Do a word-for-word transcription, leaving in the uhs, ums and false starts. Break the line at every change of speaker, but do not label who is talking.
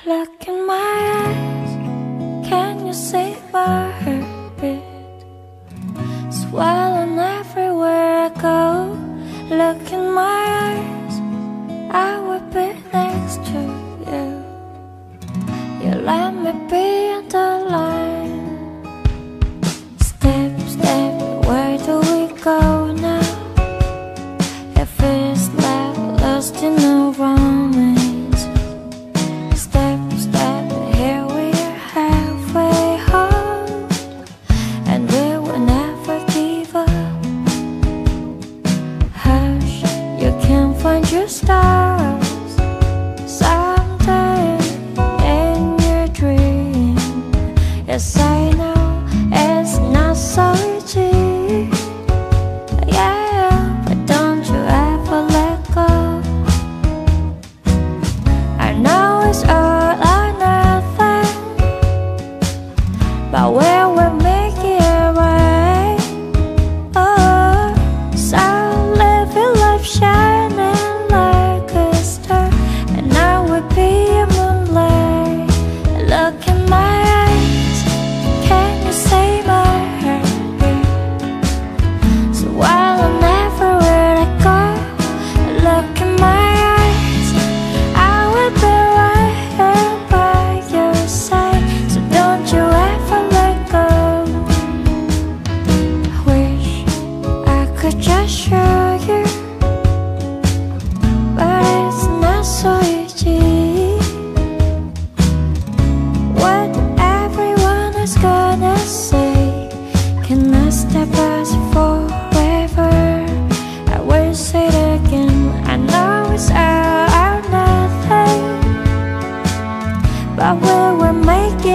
Look in my eyes, can you see my heartbeat? Swelling everywhere I go. Look in my eyes, I will be next to you. You let me be on the line. Step, step, where do we go now? It feels like lost in a romance. Step, step, here we are halfway home, and we will never give up. Hush, you can find your stars someday in your dream. Yes, I know it's not so easy, yeah, but don't you ever let go. I know it's all or nothing, but we will make it right. Oh, so live your life shining like a star, and I will be a moonlight. Look in my eyes, can you see my heartbeat? So while I'm everywhere I go, look in my eyes, I will be right here by your side. So don't you ever let go. I wish I could just show you, but it's not so easy. What everyone is gonna say cannot stop us forever. I will say it again, I know it's all or nothing, but we will make